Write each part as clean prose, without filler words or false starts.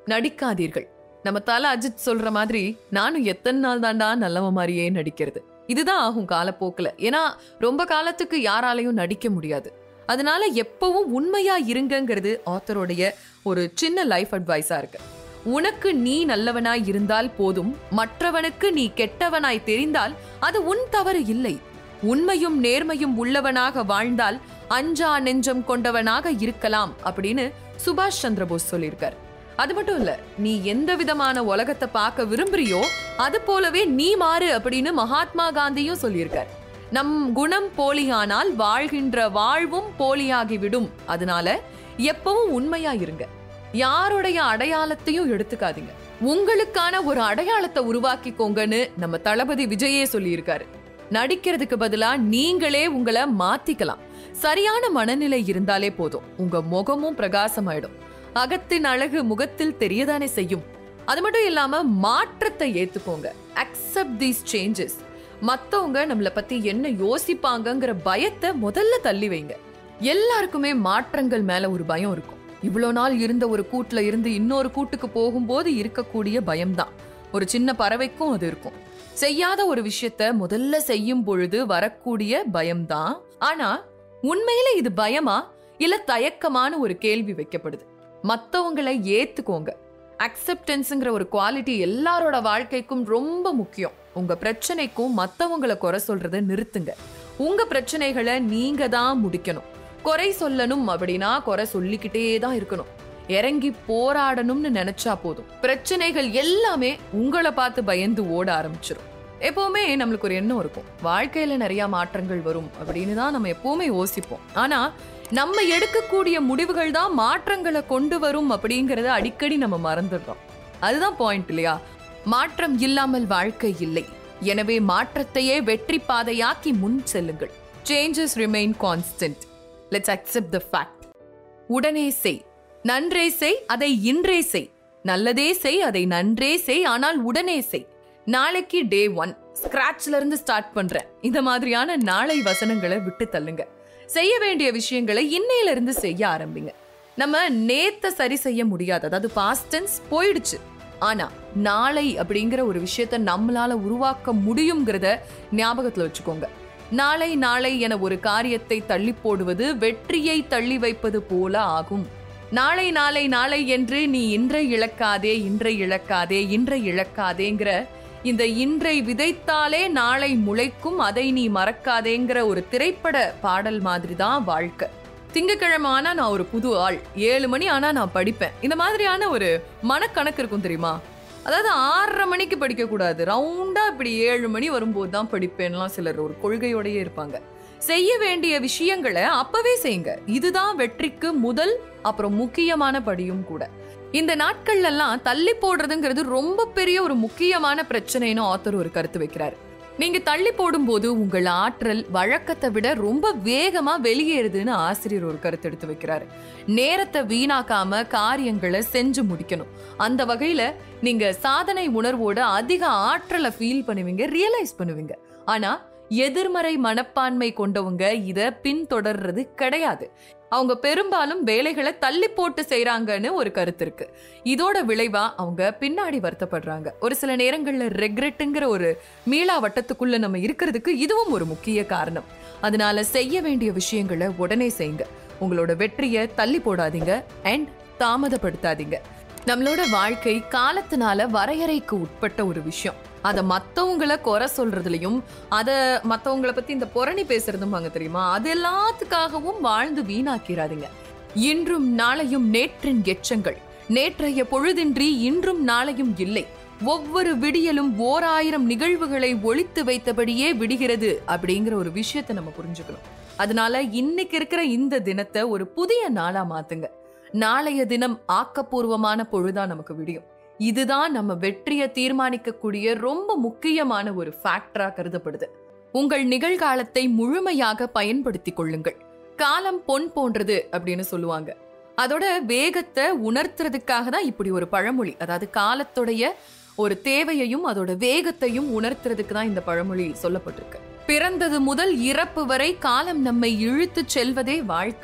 நடிக்காதீர்கள். நம்ம தல அஜித் சொல்ற மாதிரி நானும் எத்தனை நாள் தாண்டா நல்லவ மாதிரியே நடிக்கிறது. இதுதான் ஆகும் காலப்போக்குல. ஏன்னா ரொம்ப காலத்துக்கு யாராலையும் நடிக்க முடியாது. அதனால எப்பவும் உண்மையா இருங்கிறது ஆத்தருடைய ஒரு சின்ன லைஃப் அட்வைஸா இருக்கு. உனக்கு நீ நல்லவனாய் இருந்தால் போதும், மற்றவனுக்கு நீ கெட்டவனாய் தெரிந்தால் அது உன் தவறு இல்லை. உண்மையும் நேர்மையும் உள்ளவனாக வாழ்ந்தால் அஞ்சா நெஞ்சம் கொண்டவனாக இருக்கலாம் அப்படின்னு சுபாஷ் சந்திரபோஸ் சொல்லியிருக்கார். அது மட்டும் இல்ல, நீ எந்த விதமான உலகத்தை பார்க்க விரும்புறியோ அது போலவே நீ மாறு அப்படின்னு மகாத்மா காந்தியும் சொல்லியிருக்கார். நம் குணம் போலியானால் வாழ்கின்ற வாழ்வும் போலியாகிவிடும். அதனால எப்பவும் உண்மையா இருங்க. யாருடைய அடையாளத்தையும் எடுத்துக்காதீங்க. உங்களுக்கான ஒரு அடையாளத்தை உருவாக்கிக்கோங்கன்னு நம்ம தளபதி விஜயே சொல்லியிருக்காரு. நடிக்கிறதுக்கு பதிலா நீங்களே உங்களை மாத்திக்கலாம். சரியான மனநிலை இருந்தாலே போதும், உங்க முகமும் பிரகாசமாயிடும். அகத்தின் அழகு முகத்தில் தெரியதானே செய்யும். அது மட்டும் இல்லாம மாற்றத்தை ஏத்துக்கோங்க. Accept these changes. மத்தவங்க நம்மள பத்தி என்ன யோசிப்பாங்கங்கிற பயத்தை முதல்ல தள்ளி வைங்க. எல்லாருக்குமே மாற்றங்கள் மேல ஒரு பயம் இருக்கும். இவ்வளவு நாள் இருந்த ஒரு கூட்டுல இருந்து இன்னொரு கூட்டுக்கு போகும்போது இருக்கக்கூடிய பயம்தான். ஒரு சின்ன பறவைக்கும் அது இருக்கும். செய்யாத ஒரு விஷயத்த முதல்ல செய்யும் பொழுது வரக்கூடிய பயம்தான். ஆனா உண்மையில இது பயமா இல்ல தயக்கமான ஒரு கேள்வி வைக்கப்படுது. மத்தவங்களை ஏத்துக்கோங்க. அக்செப்டன்ஸ்ங்கிற ஒரு குவாலிட்டி எல்லாரோட வாழ்க்கைக்கும் ரொம்ப முக்கியம். உங்க பிரச்சனைக்கும் மத்தவங்களை குறை சொல்றதை நிறுத்துங்க. உங்க பிரச்சனைகளை நீங்க தான் முடிக்கணும். குறை சொல்லணும் அப்படின்னா குறை சொல்லிக்கிட்டே தான் இருக்கணும். இறங்கி போராடணும்னு நினைச்சா போதும், பிரச்சனைகள் எல்லாமே உங்களை பார்த்து பயந்து ஓட ஆரம்பிச்சிடும். எப்பவுமே நம்மளுக்கு ஒரு எண்ணம் இருக்கும், வாழ்க்கையில நிறைய மாற்றங்கள் வரும் அப்படின்னு தான் நம்ம எப்பவுமே யோசிப்போம். ஆனா நம்ம எடுக்கக்கூடிய முடிவுகள் தான் மாற்றங்களை கொண்டு வரும் அப்படிங்கறத அடிக்கடி நம்ம மறந்துடுறோம். அதுதான் பாயிண்ட் இல்லையா? மாற்றம் இல்லாமல் வாழ்க்கை இல்லை. எனவே மாற்றத்தையே வெற்றி பாதையாக்கி முன் செல்லுங்கள். Changes remain constant. Let's accept the fact. உடனே செய், நன்றே செய், அதை இன்றே செய். நல்லதே செய், அதை நன்றே செய், ஆனால் உடனே செய். நாளைக்கு டே 1, ஸ்கிராட்ச்ல இருந்து ஸ்டார்ட் பண்றேன். இந்த மாதிரியான நாளை வசனங்களை விட்டு தள்ளுங்க. செய்ய வேண்டிய விஷயங்களை இன்னையில இருந்து செய்ய ஆரம்பிங்க. நம்ம நேத்த சரி செய்ய முடியாது, அதாவது பாஸ்ட் டென்ஸ் போயிடுச்சு. ஆனா நாளை அப்படிங்கிற ஒரு விஷயத்த நம்மளால உருவாக்க முடியுங்கிறத ஞாபகத்துல வச்சுக்கோங்க. நாளை நாளை என ஒரு காரியத்தை தள்ளி போடுவது வெற்றியை தள்ளி வைப்பது போல ஆகும். நாளை நாளை நாளை என்று நீ இன்றை இழக்காதே, இன்றை இழக்காதே, இன்றை இழக்காதேங்கிற இந்த இன்றை விதைத்தாலே நாளை முளைக்கும், அதை நீ மறக்காதேங்கிற ஒரு திரைப்பட பாடல் மாதிரி தான் வாழ்க்கை. திங்கக்கிழமை ஆனா நான் ஒரு புது ஆள், 7 மணி ஆனா நான் படிப்பேன், இந்த மாதிரியான ஒரு மனக்கணக்கு இருக்கும் தெரியுமா? அதாவது 6:30 மணிக்கு படிக்க கூடாது, ரவுண்டா இப்படி 7 மணி வரும்போது தான் படிப்பேன்லாம் சிலர் ஒரு கொள்கையோடயே இருப்பாங்க. செய்ய வேண்டிய விஷயங்களை அப்பவே செய்யுங்க. இதுதான் வெற்றிக்கு முதல் அப்புறம் முக்கியமான படியும் கூட. இந்த நாட்கள்ல எல்லாம் தள்ளி போடுறதுங்கிறது ரொம்ப பெரிய ஒரு முக்கியமான பிரச்சனைன்னு ஆத்தர் ஒரு கருத்து வைக்கிறாரு. நீங்க தள்ளி போடும் போது உங்கள் ஆற்றல் வழக்கத்தை விட ரொம்ப வேகமா வெளியேறுதுன்னு ஆசிரியர் ஒரு கருத்து எடுத்து வைக்கிறாரு. நேரத்தை வீணாக்காம காரியங்களை செஞ்சு முடிக்கணும். அந்த வகையில நீங்க சாதனை உணர்வோட அதிக ஆற்றலை ஃபீல் பண்ணுவீங்க, ரியலைஸ் பண்ணுவீங்க. ஆனா எதிர்மறை மனப்பான்மை கொண்டவங்க இத பின்தொடர்றது கிடையாது. அவங்க பெரும்பாலும் வேலைகளை தள்ளி போட்டு செய்யறாங்கன்னு ஒரு கருத்து இருக்கு. இதோட விளைவா அவங்க பின்னாடி வருத்தப்படுறாங்க. ஒரு சில நேரங்கள்ல ரெக்ரெட்டுங்கிற ஒரு மீளா வட்டத்துக்குள்ள நம்ம இருக்கிறதுக்கு இதுவும் ஒரு முக்கிய காரணம். அதனால செய்ய வேண்டிய விஷயங்களை உடனே செய்யுங்க. உங்களோட வெற்றியை தள்ளி போடாதீங்க அண்ட் தாமதப்படுத்தாதீங்க. நம்மளோட வாழ்க்கை காலத்தினால வரையறைக்கு உட்பட்ட ஒரு விஷயம். அதை மத்தவங்களை குறை சொல்றதுலயும் அதை மத்தவங்களை பத்தி இந்த புரணி பேசுறதும் அங்க தெரியுமா, அது எல்லாத்துக்காகவும் வாழ்ந்து வீணாக்கிறாதீங்க. இன்றும் நாளையும் நேற்றின் எச்சங்கள், நேற்றைய பொழுதின்றி இன்றும் நாளையும் இல்லை. ஒவ்வொரு விடியலும் 1000 நிகழ்வுகளை ஒளித்து வைத்தபடியே விடுகிறது அப்படிங்கிற ஒரு விஷயத்தை நம்ம புரிஞ்சுக்கணும். அதனால இன்னைக்கு இருக்கிற இந்த தினத்தை ஒரு புதிய நாளா மாத்துங்க. நாளைய தினம் ஆக்கப்பூர்வமான பொழுதா நமக்கு விடியும். இதுதான் நம்ம வெற்றியை தீர்மானிக்கக்கூடிய ரொம்ப முக்கியமான ஒரு ஃபேக்டரா கருதப்படுது. உங்கள் நிகழ்காலத்தை முழுமையாக பயன்படுத்திக் கொள்ளுங்கள். காலம் பொன் போன்றது அப்படின்னு சொல்லுவாங்க. அதோட வேகத்தை உணர்த்துறதுக்காக தான் இப்படி ஒரு பழமொழி, அதாவது காலத்துடைய ஒரு தேவையையும் அதோட வேகத்தையும் உணர்த்துறதுக்கு தான் இந்த பழமொழி சொல்லப்பட்டிருக்கு. பிறந்தது முதல் இறப்பு வரை காலம் நம்மை இழுத்து செல்வதே வாழ்க்கை.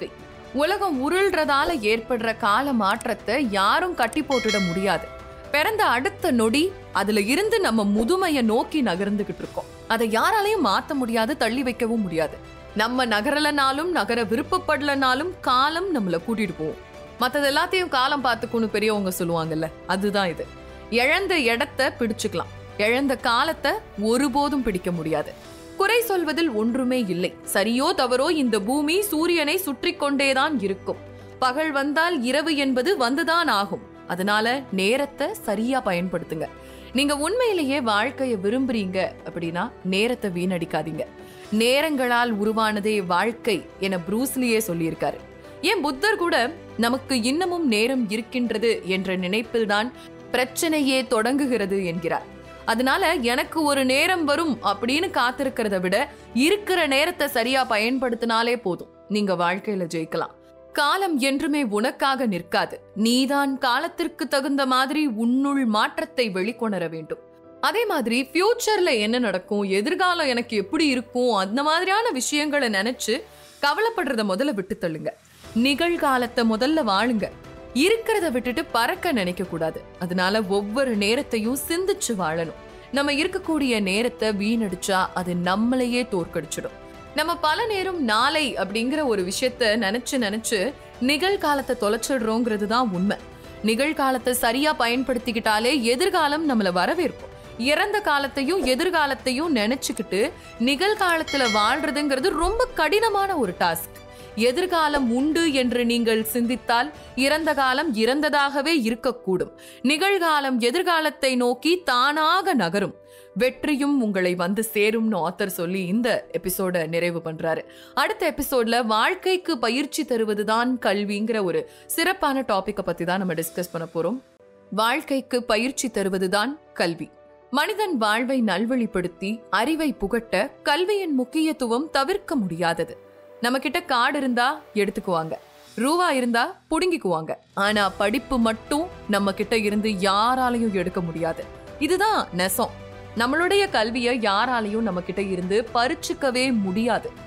உலகம் உருள்றதால ஏற்படுற கால மாற்றத்தை யாரும் கட்டி போட்டுட முடியாது. பிறந்த அடுத்த நொடி அதுல இருந்து நம்ம முதுமையை நோக்கி நகர்ந்துகிட்டு இருக்கோம். அதை யாராலையும் மாத்த முடியாது, தள்ளி வைக்கவும் முடியாது. நம்ம நகரலனாலும் நகர விருப்பப்படலனாலும் காலம் நம்மள கூட்டிட்டு போவோம். மற்றது எல்லாத்தையும் காலம் பார்த்துக்குன்னு பெரியவங்க சொல்லுவாங்கல்ல, அதுதான் இது. இழந்த இடத்தை பிடிச்சுக்கலாம், இழந்த காலத்தை ஒருபோதும் பிடிக்க முடியாது. குறை சொல்வதில் ஒன்றுமே இல்லை. சரியோ தவறோ இந்த பூமி சூரியனை சுற்றி கொண்டேதான் இருக்கும். பகல் வந்தால் இரவு என்பது வந்துதான் ஆகும். அதனால நேரத்தை சரியா பயன்படுத்துங்க. நீங்க உண்மையிலேயே வாழ்க்கையை விரும்புறீங்க அப்படின்னா நேரத்தை வீணடிக்காதீங்க. நேரங்களால் உருவானதே வாழ்க்கை என ப்ரூஸ்லியே சொல்லியிருக்காரு. ஏன் புத்தர் கூட நமக்கு இன்னமும் நேரம் இருக்கின்றது என்ற நினைப்பில்தான் பிரச்சனையே தொடங்குகிறது என்கிறார். அதனால எனக்கு ஒரு நேரம் வரும் அப்படின்னு காத்திருக்கிறத விட இருக்கிற நேரத்தை சரியா பயன்படுத்தினாலே போதும், நீங்க வாழ்க்கையில ஜெயிக்கலாம். காலம் என்றுமே உனக்காக நிற்காது. நீதான் காலத்திற்கு தகுந்த மாதிரி உன்னுள் மாற்றத்தை வெளிக்கொணர வேண்டும். அதே மாதிரி ஃபியூச்சர்ல என்ன நடக்கும், எதிர்காலம் எனக்கு எப்படி இருக்கும், அந்த மாதிரியான விஷயங்களை நினைச்சு கவலைப்படுறத முதல்ல விட்டு தள்ளுங்க. நிகழ்காலத்தை முதல்ல வாழுங்க. இருக்கிறத விட்டுட்டு பறக்க நினைக்க கூடாது. அதனால ஒவ்வொரு நேரத்தையும் சிந்திச்சு வாழணும். நம்ம இருக்கக்கூடிய நேரத்தை வீணடிச்சா அது நம்மளையே தோற்கடிச்சிடும். நம்ம பல நேரம் நாளை அப்படிங்கிற ஒரு விஷயத்த நினைச்சு நிகழ்காலத்தை தொலைச்சிடுறோங்கிறது தான் உண்மை. நிகழ்காலத்தை சரியா பயன்படுத்திக்கிட்டாலே எதிர்காலம் நம்மள வரவேற்கும். இறந்த காலத்தையும் எதிர்காலத்தையும் நினைச்சுக்கிட்டு நிகழ்காலத்துல வாழ்றதுங்கிறது ரொம்ப கடினமான ஒரு டாஸ்க். எதிர்காலம் உண்டு என்று நீங்கள் சிந்தித்தால் இறந்த காலம் இறந்ததாகவே இருக்கக்கூடும். நிகழ்காலம் எதிர்காலத்தை நோக்கி தானாக நகரும். வெற்றியும் உங்களை வந்து சேரும்னு ஆத்தர் சொல்லி இந்த எபிசோட நிறைவு பண்றாரு. அடுத்த எபிசோட்ல வாழ்க்கைக்கு பயிற்சி தருவதுதான் கல்விங்கிற ஒரு சிறப்பான டாபிக்கை பத்தி தான் நம்ம டிஸ்கஸ் பண்ண போறோம். வாழ்க்கைக்கு பயிற்சி தருவதுதான் கல்வி. மனிதன் வாழ்வை நல்வழிப்படுத்தி அறிவை புகட்ட கல்வியின் முக்கியத்துவம் தவிர்க்க முடியாதது. நம்ம கிட்ட கார்டு இருந்தா எடுத்துக்குவாங்க, ரூபா இருந்தா புடுங்கிக்குவாங்க. ஆனா படிப்பு மட்டும் நம்ம கிட்ட இருந்து யாராலையும் எடுக்க முடியாது. இதுதான் நெசம். நம்மளுடைய கல்வியை யாராலையும் நம்ம கிட்ட இருந்து பறிச்சுக்கவே முடியாது.